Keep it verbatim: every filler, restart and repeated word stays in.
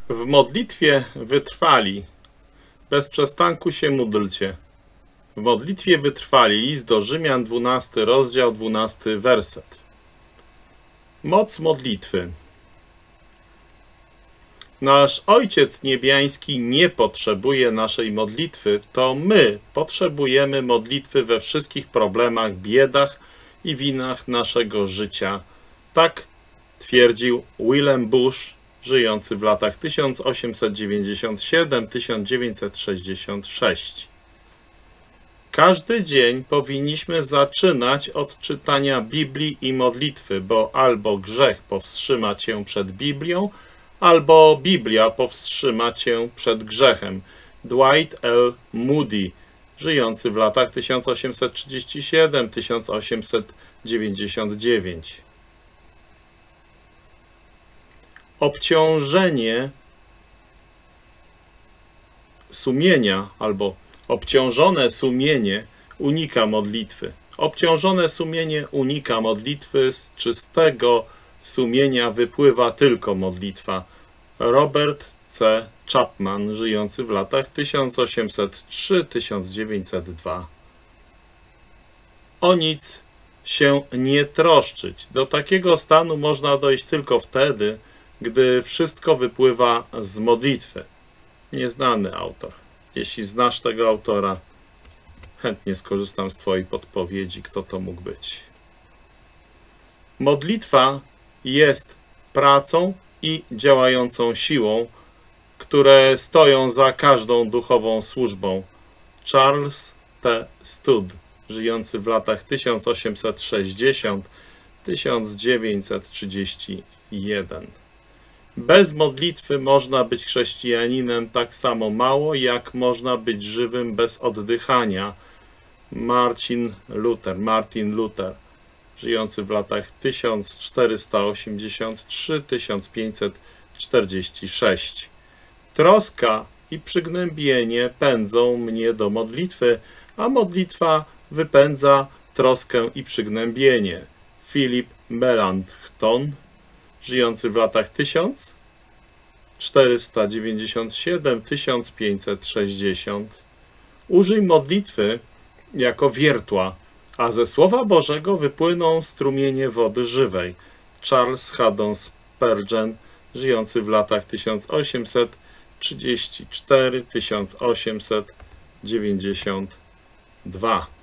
W modlitwie wytrwali, bez przestanku się módlcie. W modlitwie wytrwali, list do Rzymian, dwunasty rozdział, dwunasty werset. Moc modlitwy. Nasz Ojciec Niebiański nie potrzebuje naszej modlitwy, to my potrzebujemy modlitwy we wszystkich problemach, biedach i winach naszego życia. Tak twierdził Wilhelm Busch, żyjący w latach tysiąc osiemset dziewięćdziesiąt siedem do tysiąc dziewięćset sześćdziesiąt sześć. Każdy dzień powinniśmy zaczynać od czytania Biblii i modlitwy, bo albo grzech powstrzyma cię przed Biblią, albo Biblia powstrzyma cię przed grzechem. Dwight L. Moody, żyjący w latach tysiąc osiemset trzydziesty siódmy do tysiąc osiemset dziewięćdziesiątego dziewiątego. Obciążenie sumienia albo obciążone sumienie unika modlitwy. Obciążone sumienie unika modlitwy, z czystego sumienia wypływa tylko modlitwa. Robert C. Chapman, żyjący w latach tysiąc osiemset trzeci do tysiąc dziewięćset drugiego. O nic się nie troszczyć. Do takiego stanu można dojść tylko wtedy, gdy wszystko wypływa z modlitwy. Nieznany autor. Jeśli znasz tego autora, chętnie skorzystam z twojej podpowiedzi, kto to mógł być. Modlitwa jest pracą i działającą siłą, które stoją za każdą duchową służbą. Charles T. Studd, żyjący w latach tysiąc osiemset sześćdziesiątym do tysiąc dziewięćset trzydziestego pierwszego. Bez modlitwy można być chrześcijaninem tak samo mało, jak można być żywym bez oddychania. Marcin Luther, Martin Luther, żyjący w latach tysiąc czterysta osiemdziesiąty trzeci do tysiąc pięćset czterdziestego szóstego. Troska i przygnębienie pędzą mnie do modlitwy, a modlitwa wypędza troskę i przygnębienie. Philip Melanchthon, żyjący w latach tysiąc czterysta dziewięćdziesiąty siódmy do tysiąc pięćset sześćdziesiątego. Użyj modlitwy jako wiertła, a ze Słowa Bożego wypłyną strumienie wody żywej. Charles Haddon Spurgeon, żyjący w latach tysiąc osiemset trzydziesty czwarty do tysiąc osiemset dziewięćdziesiątego drugiego.